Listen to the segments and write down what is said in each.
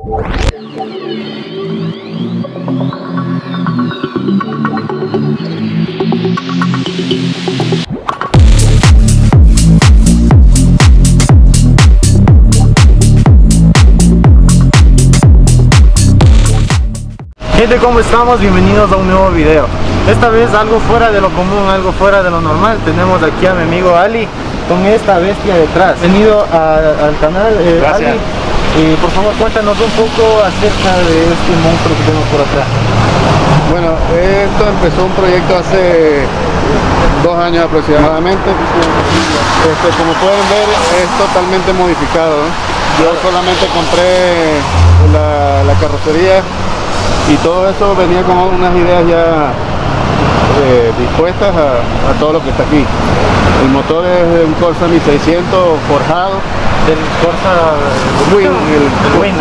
Gente, ¿cómo estamos? Bienvenidos a un nuevo video. Esta vez algo fuera de lo común, algo fuera de lo normal. Tenemos aquí a mi amigo Ali con esta bestia detrás. Bienvenido al canal, gracias. Ali. Y por favor cuéntanos un poco acerca de este monstruo que tenemos por atrás. Bueno, esto empezó un proyecto hace 2 años aproximadamente. Como pueden ver, es totalmente modificado, ¿no? Yo solamente compré la carrocería y todo eso venía con unas ideas ya dispuestas a todo lo que está aquí. El motor es un Corsa 1600 forjado. Del Corsa Wing, el Wing.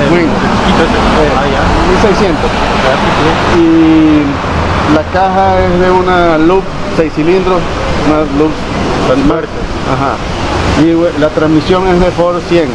1600. Y la caja es de una Loop 6 cilindros, una Loop fuerte. Ajá. Y la transmisión es de Ford 100.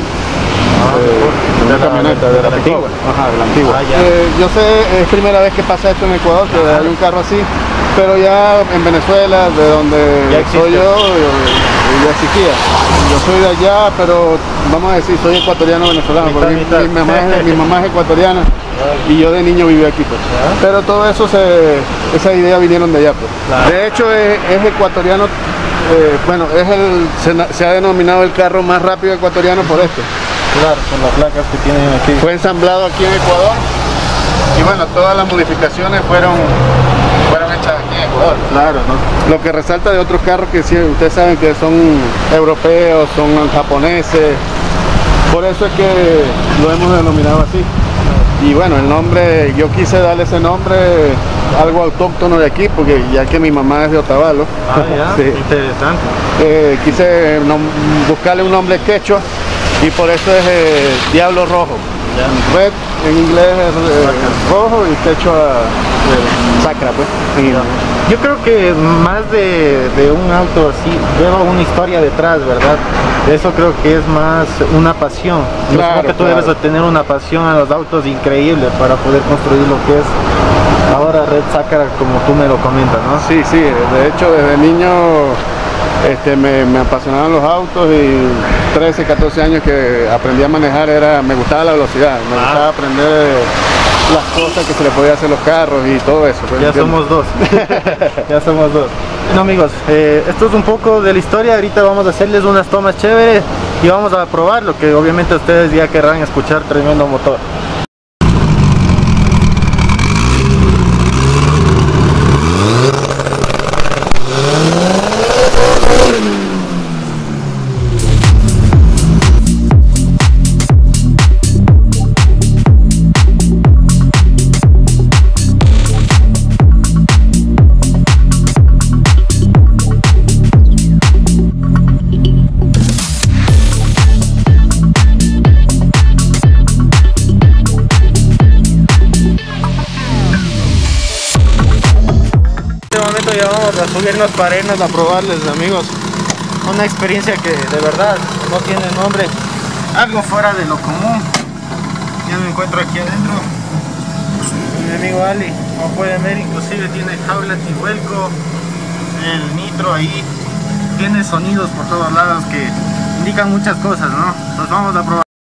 De la camioneta, de la antigua. Ajá, de la antigua. Yo sé, es primera vez que pasa esto en Ecuador, que hay un carro así, pero ya en Venezuela, de donde soy yo, ya existía. Yo soy de allá, pero vamos a decir, soy ecuatoriano venezolano, porque mi mamá es ecuatoriana y yo de niño viví aquí, pues. Pero todo eso, esas ideas vinieron de allá, pues. De hecho, es ecuatoriano, bueno, se ha denominado el carro más rápido ecuatoriano por esto. Claro, con las placas que tienen aquí. Fue ensamblado aquí en Ecuador y bueno, todas las modificaciones fueron hechas aquí en Ecuador. Claro, ¿no? Lo que resalta de otros carros que sí, ustedes saben que son europeos, son japoneses, por eso es que lo hemos denominado así. Y bueno, el nombre, yo quise darle ese nombre, algo autóctono de aquí, porque ya que mi mamá es de Otavalo. Ya, sí. Interesante. Quise buscarle un nombre quechua y por eso es Diablo Rojo. Ya. Red en inglés es rojo y quechua sacra, pues. Yo creo que más de un auto así lleva una historia detrás, ¿verdad? Eso creo que es más una pasión. Claro, que tú debes de tener una pasión a los autos increíble para poder construir lo que es ahora Red Sacra, como tú me lo comentas, ¿no? Sí, sí, de hecho desde niño me apasionaban los autos y 13, 14 años que aprendí a manejar, me gustaba la velocidad, me gustaba aprender las cosas que se le podía hacer a los carros y todo eso. Ya somos dos. Ya somos dos. Bueno amigos, esto es un poco de la historia. Ahorita vamos a hacerles unas tomas chéveres y vamos a probar lo que obviamente ustedes ya querrán escuchar, tremendo motor. Ya vamos a subirnos para irnos a probarles, amigos, una experiencia que de verdad no tiene nombre, algo fuera de lo común. Ya me encuentro aquí adentro con mi amigo Ali, como pueden ver, inclusive tiene jaula antivuelco, el nitro ahí, tiene sonidos por todos lados que indican muchas cosas, ¿no? Entonces vamos a probar.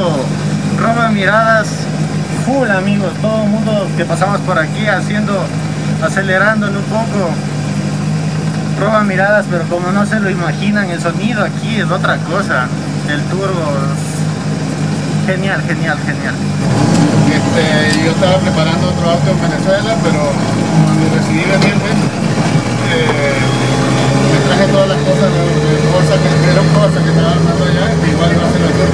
roba miradas full, amigos. Todo el mundo que pasamos por aquí acelerándole un poco, roba miradas, pero como no se lo imaginan, el sonido aquí es otra cosa. El turbo es genial, genial, genial. Yo estaba preparando otro auto en Venezuela, pero cuando decidí venirme, me traje todas las cosas que estaba armando allá, igual iba a hacerlo aquí.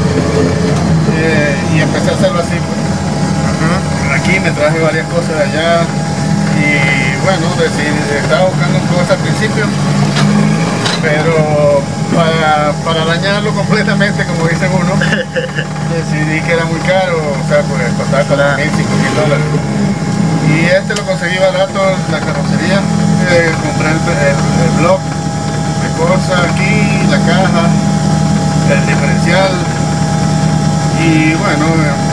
Y empecé a hacerlo así, pues. Aquí me traje varias cosas de allá y bueno, estaba buscando cosas al principio, pero para dañarlo completamente, como dice uno, decidí que era muy caro, o sea, pues costaba $4,000, $5,000. Y lo conseguí barato, la carrocería, compré el block de cosas aquí, la caja, el diferencial, y bueno,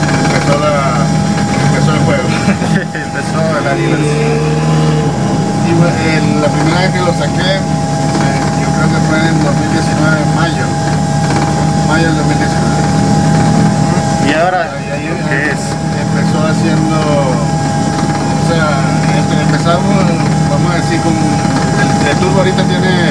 empezó el juego. Empezó la diversión. Y bueno, la primera vez que lo saqué, yo creo que fue en 2019, mayo del 2019. ¿Y ahora qué es? Empezó haciendo, o sea, empezamos, vamos a decir, con el turbo ahorita tiene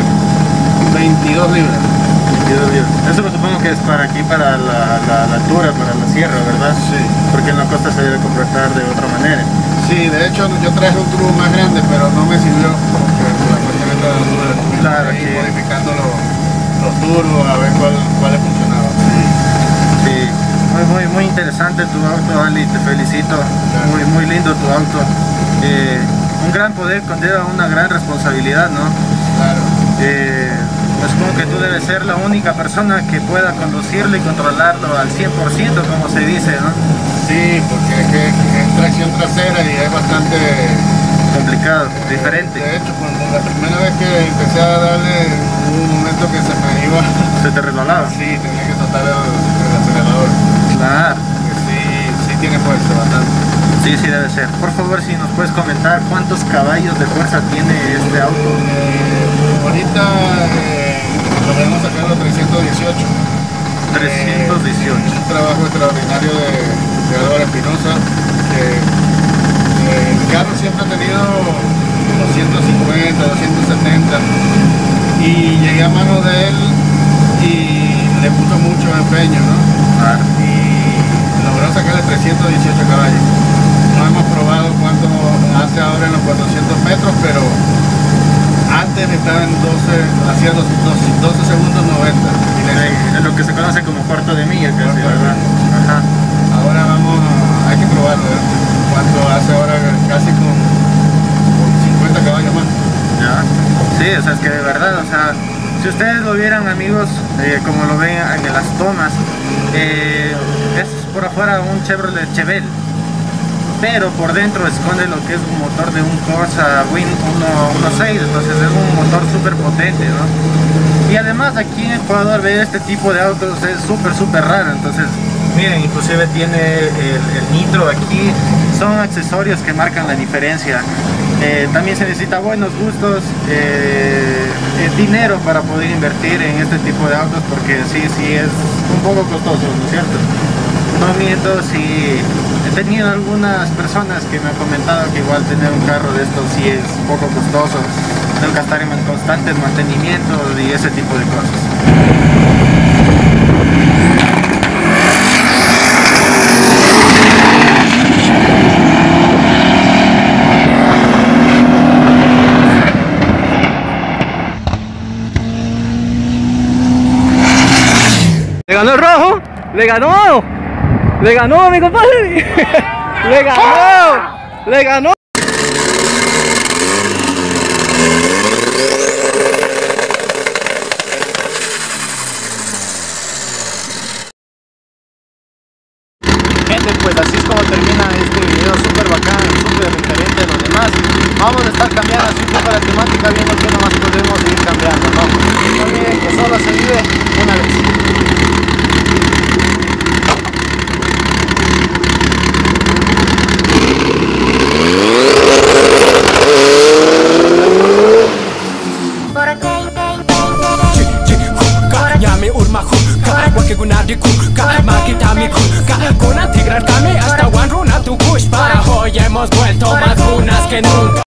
22 libras. 22 libras. Eso lo supongo que es para aquí, para la altura, para la sierra, ¿verdad? Sí. Porque en la costa se debe comportar de otra manera. Sí, de hecho yo traje un turbo más grande, pero no me sirvió porque la cuestión de la altura. Claro, ahí modificando los turbos a ver cuáles funcionaban. Sí. Muy interesante tu auto, Ali, te felicito. Claro. Muy lindo tu auto. Un gran poder conlleva una gran responsabilidad, ¿no? Claro. Supongo que tú debes ser la única persona que pueda conducirlo y controlarlo al 100%, como se dice, ¿no? Sí, porque es tracción trasera y es bastante complicado, diferente. De hecho, cuando la primera vez que empecé a darle, hubo un momento que se me iba. ¿Se te resbalaba? Sí, tenía que soltar el acelerador. Claro. Sí tiene fuerza, bastante. Sí, debe ser. Por favor, si nos puedes comentar cuántos caballos de fuerza tiene este auto. Ahorita logramos sacarlo a 318. 318. Un trabajo extraordinario de Álvaro Espinosa, que el carro siempre ha tenido 250, 270 y llegué a manos de él y le puso mucho empeño, ¿no? Y logró sacarle 318 caballos. No hemos probado cuánto hace ahora en los 400 metros, pero antes estaba en 12, hacía 12 segundos 90. Es lo que se conoce como cuarto de milla casi, ¿verdad? Ajá. Ahora hay que probarlo, ¿eh? Cuánto hace ahora casi con 50 caballos más. Ya. Sí, o sea, es que de verdad, o sea, si ustedes lo vieran, amigos, como lo ven en las tomas, es por afuera un Chevrolet Chevelle, pero por dentro esconde lo que es un motor de un Corsa Wind 1.6, entonces es un motor súper potente, ¿no? Y además aquí en Ecuador ver este tipo de autos es súper raro, entonces miren, inclusive tiene el nitro aquí, son accesorios que marcan la diferencia. También se necesita buenos gustos, dinero para poder invertir en este tipo de autos, porque sí es un poco costoso, ¿no es cierto? No miento, sí he tenido algunas personas que me han comentado que igual tener un carro de estos sí es un poco costoso, tengo que estar en constantes mantenimientos y ese tipo de cosas. Le ganó el rojo, le ganó mi compadre, le ganó. Gente, pues así es como termina este video súper bacán, súper diferente a los demás. Vamos a estar cambiando así un poco la temática, viendo que nomás podemos ir cambiando, ¿no? No olviden que solo se vive una vez. Nyame urma ku ka wa ke gunadi ku ka ma kita mi vuelto más lunas que nunca.